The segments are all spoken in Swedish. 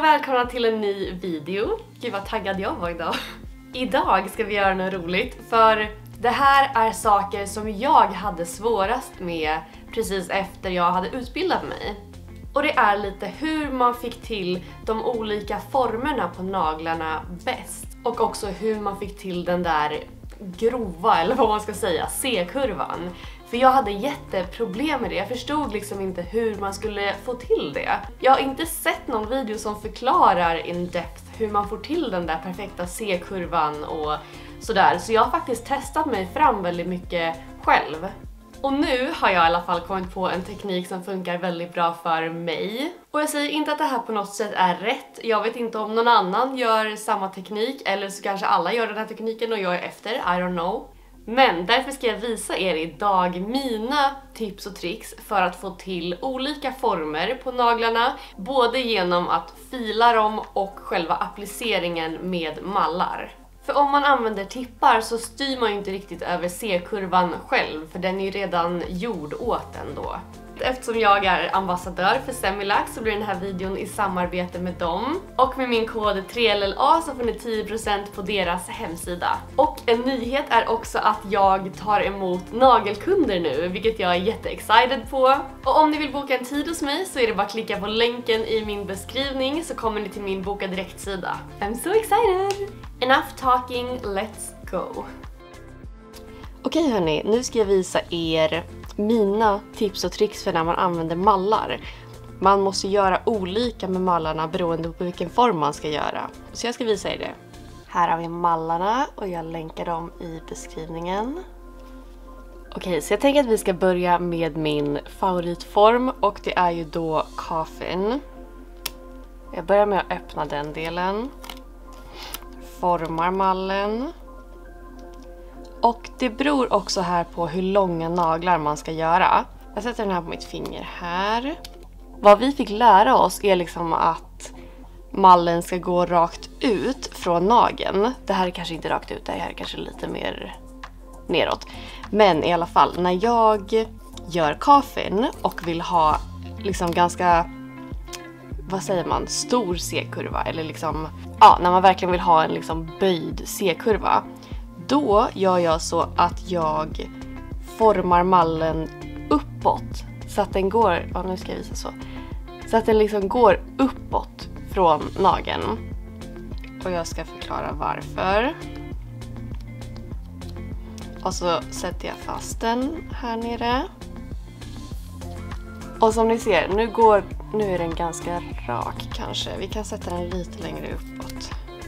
välkomna till en ny video. Gud vad taggad jag var idag. Idag ska vi göra något roligt, för det här är saker som jag hade svårast med precis efter jag hade utbildat mig. Och det är lite hur man fick till de olika formerna på naglarna bäst. Och också hur man fick till den där grova, eller vad man ska säga, C-kurvan. För jag hade jätteproblem med det. Jag förstod liksom inte hur man skulle få till det. Jag har inte sett någon video som förklarar in depth hur man får till den där perfekta C-kurvan och sådär. Så jag har faktiskt testat mig fram väldigt mycket själv. Och nu har jag i alla fall kommit på en teknik som funkar väldigt bra för mig. Och jag säger inte att det här på något sätt är rätt. Jag vet inte om någon annan gör samma teknik, eller så kanske alla gör den här tekniken och jag är efter, I don't know. Men därför ska jag visa er idag mina tips och tricks för att få till olika former på naglarna. Både genom att fila dem och själva appliceringen med mallar. För om man använder tippar så styr man ju inte riktigt över C-kurvan själv, för den är ju redan gjord åt en då. Eftersom jag är ambassadör för Semilac så blir den här videon i samarbete med dem. Och med min kod 3LLA så får ni 10% på deras hemsida. Och en nyhet är också att jag tar emot nagelkunder nu, vilket jag är jätteexcited på. Och om ni vill boka en tid hos mig så är det bara att klicka på länken i min beskrivning så kommer ni till min boka direkt-sida. I'm so excited! Enough talking, let's go! Okej hörni, nu ska jag visa er mina tips och tricks för när man använder mallar. Man måste göra olika med mallarna beroende på vilken form man ska göra. Så jag ska visa er det. Här har vi mallarna och jag länkar dem i beskrivningen. Okej, så jag tänker att vi ska börja med min favoritform och det är ju då coffin. Jag börjar med att öppna den delen. Formar mallen. Och det beror också här på hur långa naglar man ska göra. Jag sätter den här på mitt finger här. Vad vi fick lära oss är liksom att mallen ska gå rakt ut från nageln. Det här är kanske inte rakt ut, det här är kanske lite mer neråt. Men i alla fall, när jag gör coffin och vill ha liksom ganska, vad säger man, stor C-kurva. Eller liksom, ja, när man verkligen vill ha en liksom böjd C-kurva. Då gör jag så att jag formar mallen uppåt så att den går, ja nu ska jag visa så. Så att den liksom går uppåt från nageln. Och jag ska förklara varför. Och så sätter jag fast den här nere. Och som ni ser, nu är den ganska rak kanske. Vi kan sätta den lite längre uppåt.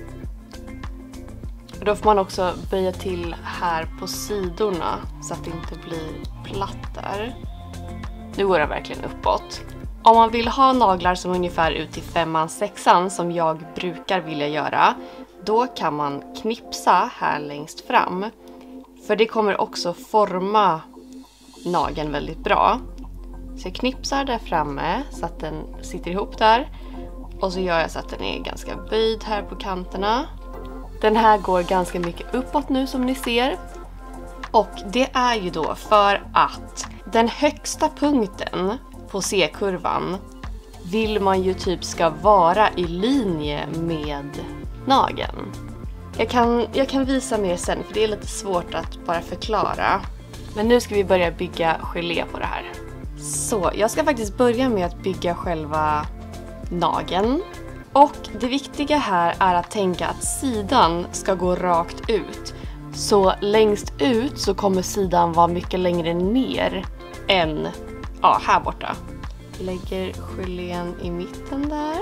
Då får man också böja till här på sidorna så att det inte blir platt där. Nu går det verkligen uppåt. Om man vill ha naglar som ungefär ut till 5-6 som jag brukar vilja göra, då kan man knipsa här längst fram. För det kommer också forma nageln väldigt bra. Så jag knipsar där framme så att den sitter ihop där. Och så gör jag så att den är ganska böjd här på kanterna. Den här går ganska mycket uppåt nu som ni ser. Och det är ju då för att den högsta punkten på C-kurvan vill man ju typ ska vara i linje med nageln. Jag kan visa mer sen för det är lite svårt att bara förklara. Men nu ska vi börja bygga gelé på det här. Så jag ska faktiskt börja med att bygga själva nageln. Och det viktiga här är att tänka att sidan ska gå rakt ut. Så längst ut så kommer sidan vara mycket längre ner än här borta. Lägger gelén i mitten där.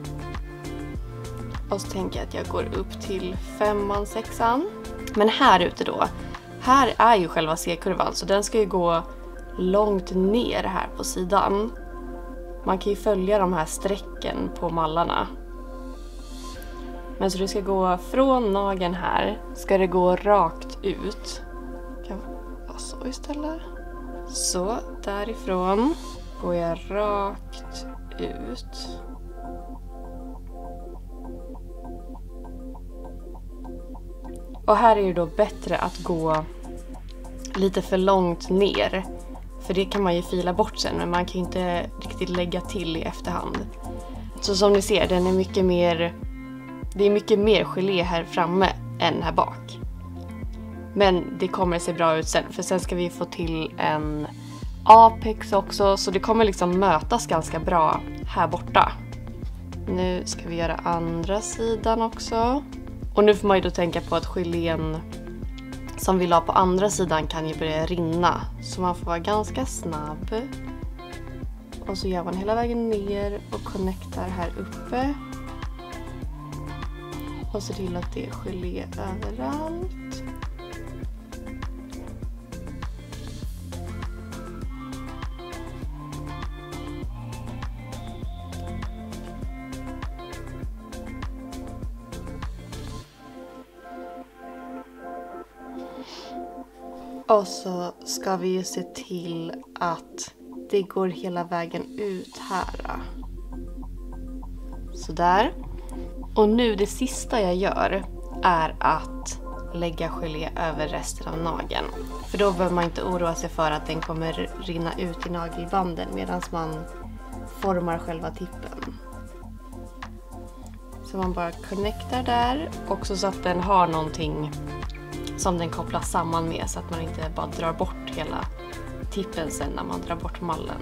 Och så tänker jag att jag går upp till 5-6. Men här ute då, här är ju själva C-kurvan så den ska ju gå långt ner här på sidan. Man kan ju följa de här strecken på mallarna. Men så det ska gå från nageln här. Ska det gå rakt ut. Kan vara så istället. Så därifrån går jag rakt ut. Och här är det då bättre att gå lite för långt ner. För det kan man ju fila bort sen, men man kan ju inte riktigt lägga till i efterhand. Så som ni ser, den är mycket mer, det är mycket mer gelé här framme än här bak. Men det kommer se bra ut sen, för sen ska vi få till en apex också, så det kommer liksom mötas ganska bra här borta. Nu ska vi göra andra sidan också. Och nu får man ju då tänka på att gelén som vi la på andra sidan kan ju börja rinna. Så man får vara ganska snabb. Och så gör man hela vägen ner och connectar här uppe. Och så till att det är gelé överallt. Och så ska vi ju se till att det går hela vägen ut här. Sådär. Och nu det sista jag gör är att lägga gelé över resten av nageln. För då behöver man inte oroa sig för att den kommer rinna ut i nagelbanden medan man formar själva tippen. Så man bara connectar där. Också så att den har någonting som den kopplas samman med, så att man inte bara drar bort hela tippen sen när man drar bort mallen.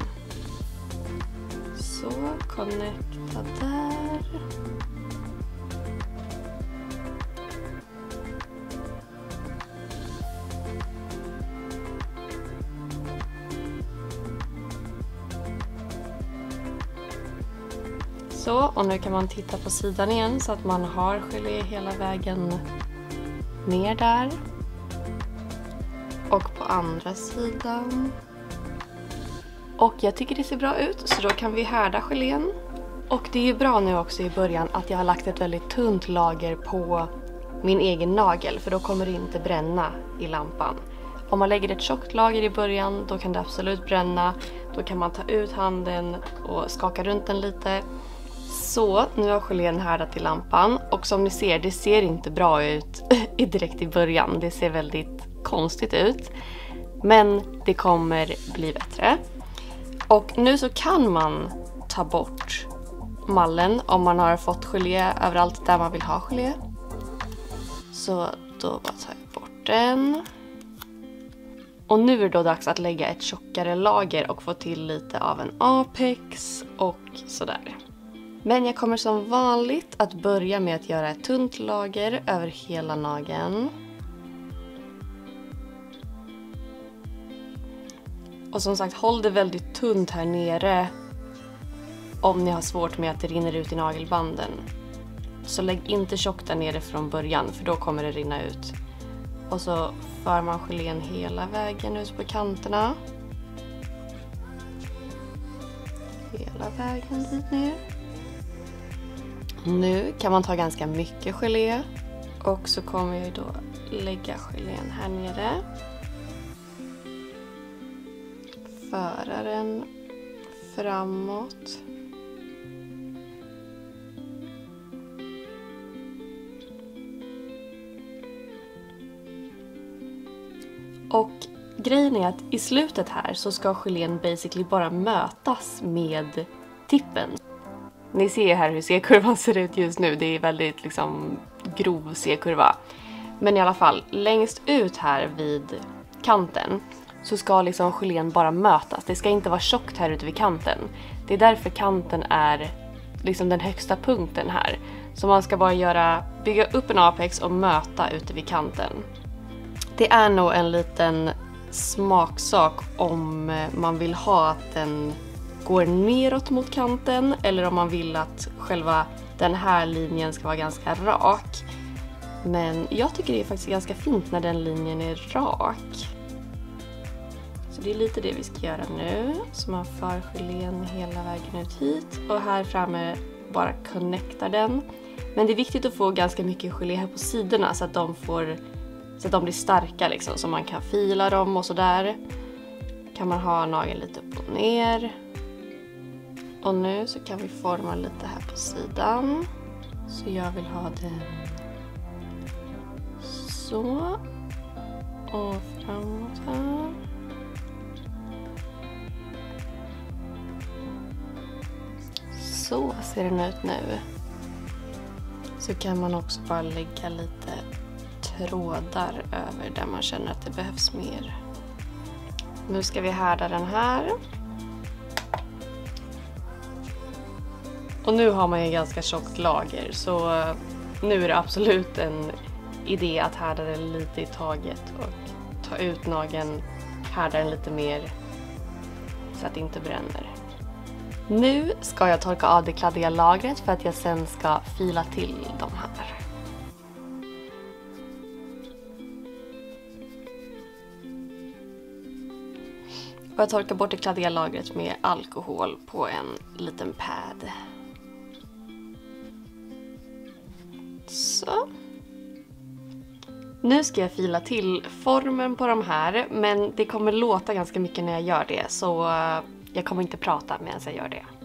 Så, connecta där. Så, och nu kan man titta på sidan igen så att man har gelé hela vägen ner där. Och på andra sidan. Och jag tycker det ser bra ut, så då kan vi härda gelén. Och det är ju bra nu också i början att jag har lagt ett väldigt tunt lager på min egen nagel, för då kommer det inte bränna i lampan. Om man lägger ett tjockt lager i början, då kan det absolut bränna. Då kan man ta ut handen och skaka runt den lite. Så, nu har gelén härdat i lampan. Och som ni ser, det ser inte bra ut direkt i början. Det ser väldigt konstigt ut. Men det kommer bli bättre. Och nu så kan man ta bort mallen om man har fått gelé överallt där man vill ha gelé. Så då bara tar jag bort den. Och nu är det då dags att lägga ett tjockare lager och få till lite av en apex och sådär. Men jag kommer som vanligt att börja med att göra ett tunt lager över hela nageln. Och som sagt, håll det väldigt tunt här nere om ni har svårt med att det rinner ut i nagelbanden. Så lägg inte tjockt där nere från början, för då kommer det rinna ut. Och så för man gelén hela vägen ut på kanterna. Hela vägen dit ner. Nu kan man ta ganska mycket gelé. Och så kommer jag då lägga gelén här nere. Föra den framåt. Och grejen är att i slutet här så ska gelén basically bara mötas med tippen. Ni ser här hur C-kurvan ser ut just nu. Det är väldigt liksom grov C-kurva. Men i alla fall, längst ut här vid kanten så ska liksom gelén bara mötas. Det ska inte vara tjockt här ute vid kanten. Det är därför kanten är liksom den högsta punkten här. Så man ska bara bygga upp en apex och möta ute vid kanten. Det är nog en liten smaksak om man vill ha att den går neråt mot kanten eller om man vill att själva den här linjen ska vara ganska rak. Men jag tycker det är faktiskt ganska fint när den linjen är rak. Så det är lite det vi ska göra nu. Så man för gelén hela vägen ut hit och här framme bara connectar den. Men det är viktigt att få ganska mycket gelé här på sidorna så att de blir starka liksom, så man kan fila dem och sådär. Kan man ha nageln lite upp och ner. Och nu så kan vi forma lite här på sidan. Så jag vill ha den så. Och framåt här. Så ser den ut nu. Så kan man också bara lägga lite trådar över där man känner att det behövs mer. Nu ska vi härda den här. Och nu har man ju ganska tjockt lager, så nu är det absolut en idé att härda den lite i taget och ta ut nageln, härda den lite mer så att det inte bränner. Nu ska jag torka av det kladdiga lagret för att jag sen ska fila till de här. Och jag torkar bort det kladdiga lagret med alkohol på en liten pad. Så. Nu ska jag fila till formen på de här, men det kommer låta ganska mycket när jag gör det, så jag kommer inte prata medan jag gör det.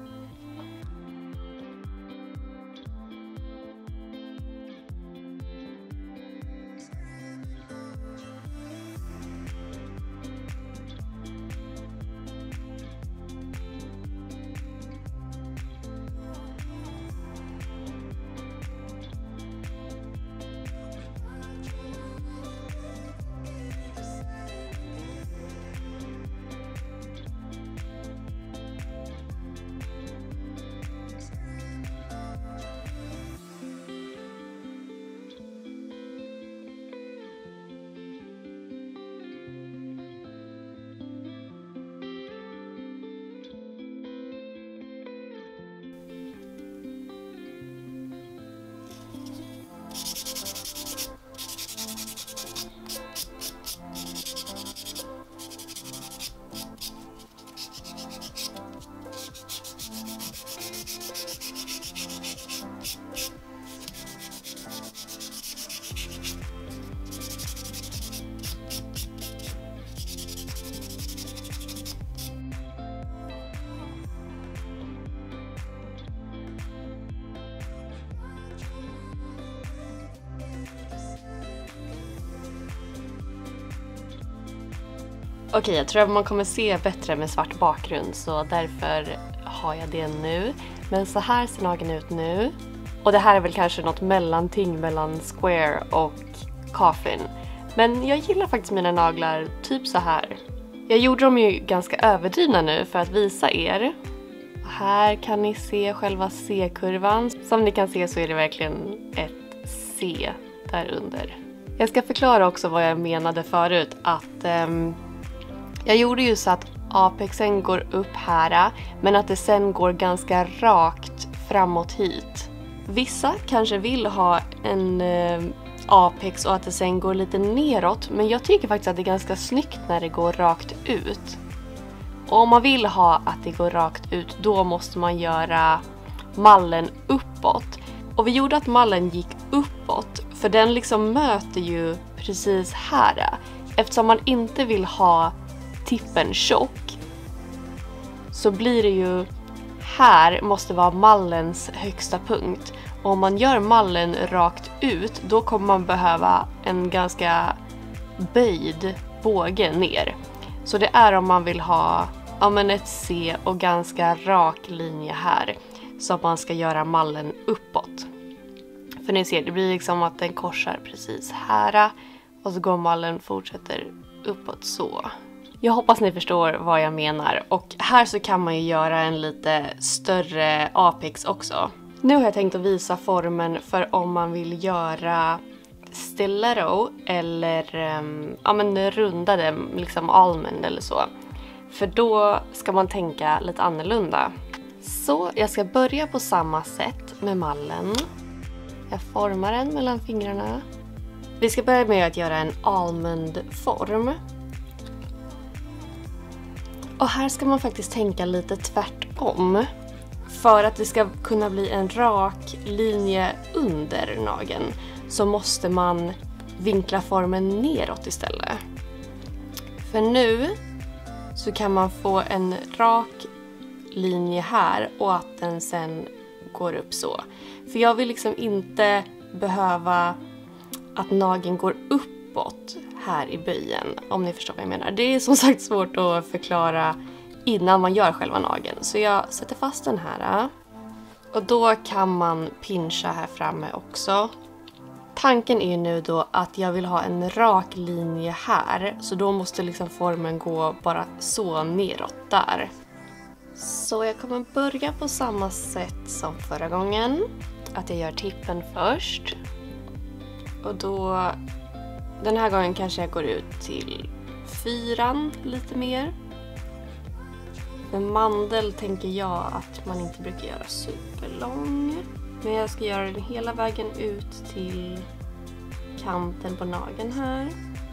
Okej, jag tror att man kommer se bättre med svart bakgrund, så därför har jag det nu. Men så här ser nageln ut nu. Och det här är väl kanske något mellanting mellan square och coffin. Men jag gillar faktiskt mina naglar typ så här. Jag gjorde dem ju ganska överdrivna nu för att visa er. Här kan ni se själva C-kurvan. Som ni kan se så är det verkligen ett C där under. Jag ska förklara också vad jag menade förut, att jag gjorde ju så att apexen går upp här, men att det sen går ganska rakt framåt hit. Vissa kanske vill ha en apex och att det sen går lite neråt, men jag tycker faktiskt att det är ganska snyggt när det går rakt ut. Och om man vill ha att det går rakt ut, då måste man göra mallen uppåt. Och vi gjorde att mallen gick uppåt, för den liksom möter ju precis här. Eftersom man inte vill ha tippen tjock, så blir det ju här måste vara mallens högsta punkt. Och om man gör mallen rakt ut, då kommer man behöva en ganska böjd båge ner. Så det är om man vill ha ett C och ganska rak linje här, så att man ska göra mallen uppåt. För ni ser, det blir liksom att den korsar precis här och så går mallen fortsätter uppåt så. Jag hoppas ni förstår vad jag menar, och här så kan man ju göra en lite större apex också. Nu har jag tänkt att visa formen för om man vill göra stiletto eller rundade, liksom almond eller så. För då ska man tänka lite annorlunda. Så jag ska börja på samma sätt med mallen. Jag formar den mellan fingrarna. Vi ska börja med att göra en almondform. Och här ska man faktiskt tänka lite tvärtom. För att det ska kunna bli en rak linje under nageln, så måste man vinkla formen neråt istället. För nu så kan man få en rak linje här och att den sen går upp så. För jag vill liksom inte behöva att nageln går uppåt här i böjen, om ni förstår vad jag menar. Det är som sagt svårt att förklara innan man gör själva nageln. Så jag sätter fast den här. Och då kan man pincha här framme också. Tanken är nu då att jag vill ha en rak linje här. Så då måste liksom formen gå bara så neråt där. Så jag kommer börja på samma sätt som förra gången. Att jag gör tippen först. Och då, den här gången kanske jag går ut till 4 lite mer. En mandel tänker jag att man inte brukar göra superlång. Men jag ska göra den hela vägen ut till kanten på nageln här.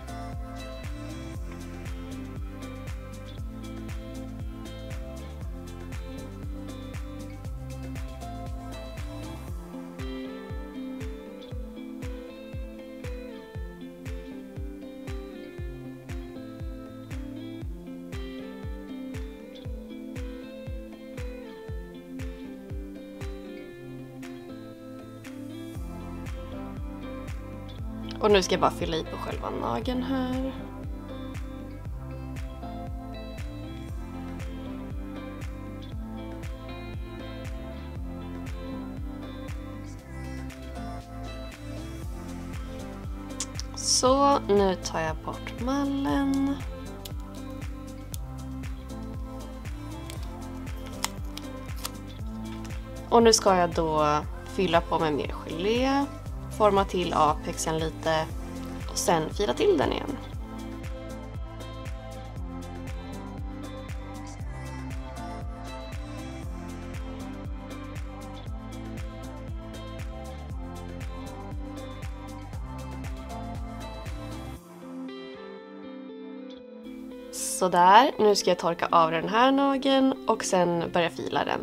Och nu ska jag bara fylla i på själva nageln här. Så, nu tar jag bort mallen. Och nu ska jag då fylla på med mer gelé. Forma till apexen lite och sen fila till den igen. Sådär, nu ska jag torka av den här nageln och sen börja fila den.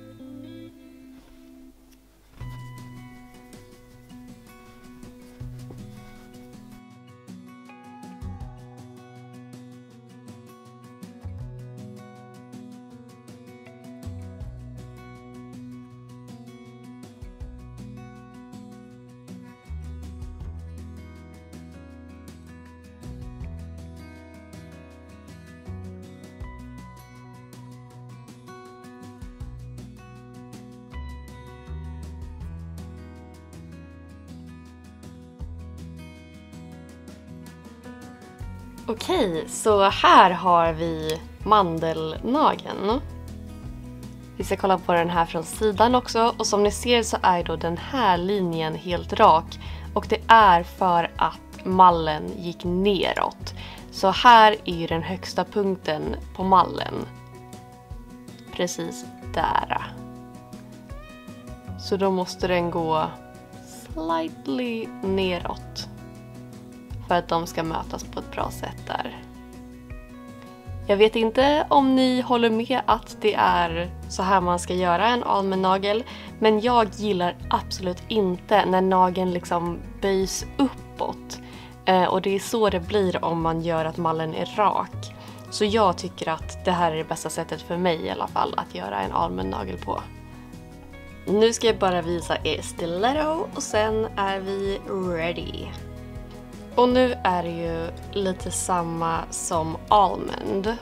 Okej, så här har vi mandelnageln. Vi ska kolla på den här från sidan också. Och som ni ser så är då den här linjen helt rak. Och det är för att mallen gick neråt. Så här är ju den högsta punkten på mallen. Precis där. Så då måste den gå slightly neråt. För att de ska mötas på ett bra sätt där. Jag vet inte om ni håller med att det är så här man ska göra en almennagel. Men jag gillar absolut inte när nageln liksom böjs uppåt. Och det är så det blir om man gör att mallen är rak. Så jag tycker att det här är det bästa sättet för mig i alla fall att göra en almennagel på. Nu ska jag bara visa er stiletto och sen är vi ready. Och nu är det ju lite samma som almond.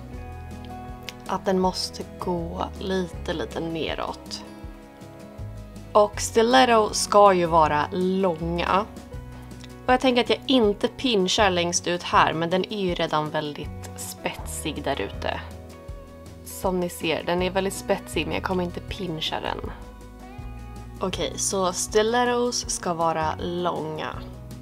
Att den måste gå lite neråt. Och stiletto ska ju vara långa. Och jag tänker att jag inte pinchar längst ut här, men den är ju redan väldigt spetsig där ute. Som ni ser, den är väldigt spetsig men jag kommer inte pincha den. Okej, så stilettos ska vara långa.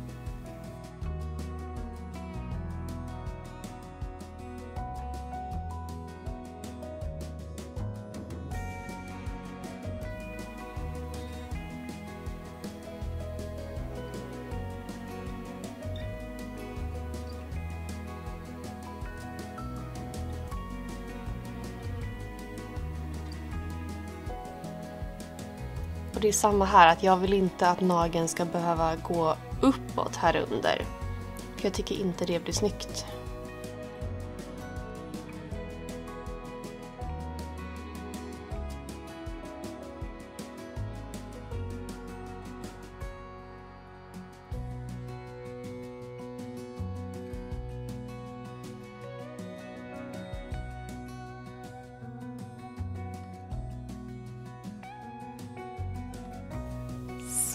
Och det är samma här, att jag vill inte att nageln ska behöva gå uppåt här under. För jag tycker inte det blir snyggt.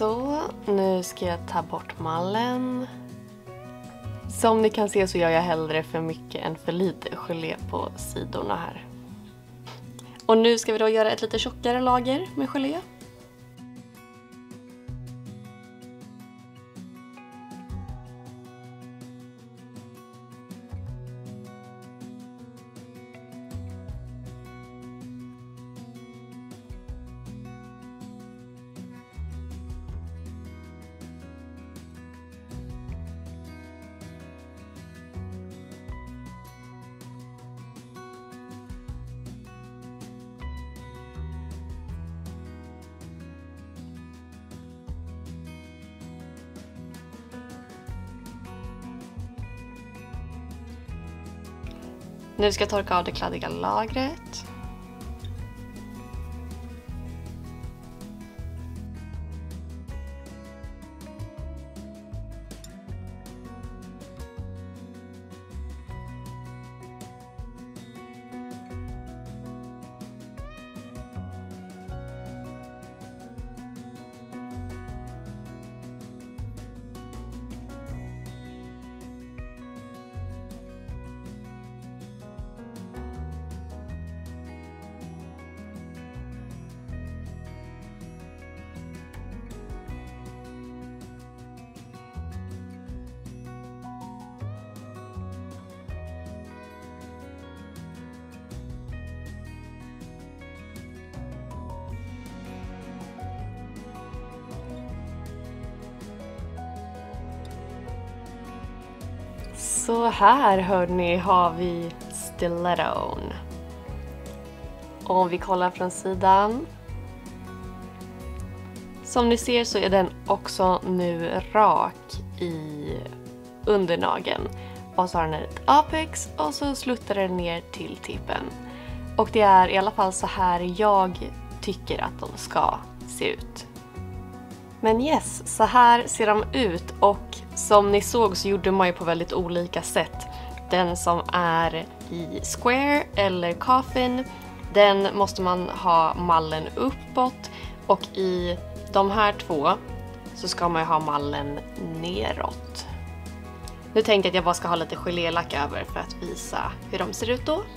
Så, nu ska jag ta bort mallen. Som ni kan se så gör jag hellre för mycket än för lite gelé på sidorna här. Och nu ska vi då göra ett lite tjockare lager med gelé. Nu ska jag torka av det kladdiga lagret. Så här hörni har vi stiletton. Och om vi kollar från sidan. Som ni ser så är den också nu rak i undernageln. Och så har den ett apex och så sluttar den ner till tippen. Och det är i alla fall så här jag tycker att de ska se ut. Men yes, så här ser de ut och som ni såg så gjorde man ju på väldigt olika sätt. Den som är i square eller coffin, den måste man ha mallen uppåt och i de här två så ska man ju ha mallen neråt. Nu tänkte jag att jag bara ska ha lite gelélack över för att visa hur de ser ut då.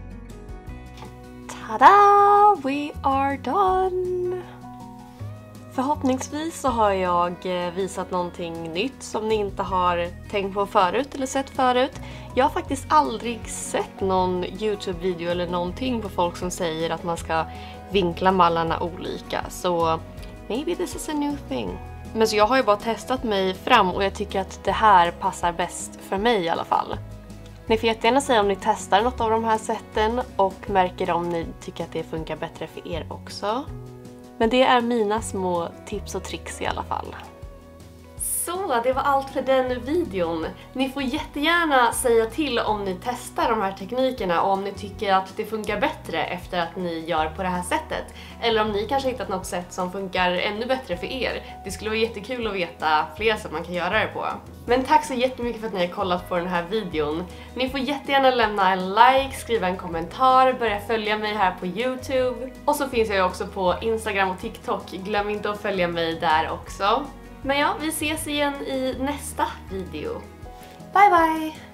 Tada! We are done! Förhoppningsvis så har jag visat någonting nytt som ni inte har tänkt på förut eller sett förut. Jag har faktiskt aldrig sett någon YouTube-video eller någonting på folk som säger att man ska vinkla mallarna olika. Så maybe this is a new thing. Men så jag har ju bara testat mig fram och jag tycker att det här passar bäst för mig i alla fall. Ni får jättegärna säga om ni testar något av de här sätten och märker om ni tycker att det funkar bättre för er också. Men det är mina små tips och tricks i alla fall. Så, det var allt för den videon. Ni får jättegärna säga till om ni testar de här teknikerna och om ni tycker att det funkar bättre efter att ni gör på det här sättet. Eller om ni kanske hittat något sätt som funkar ännu bättre för er. Det skulle vara jättekul att veta fler sätt man kan göra det på. Men tack så jättemycket för att ni har kollat på den här videon. Ni får jättegärna lämna en like, skriva en kommentar, börja följa mig här på YouTube. Och så finns jag ju också på Instagram och TikTok. Glöm inte att följa mig där också. Men ja, vi ses igen i nästa video. Bye bye!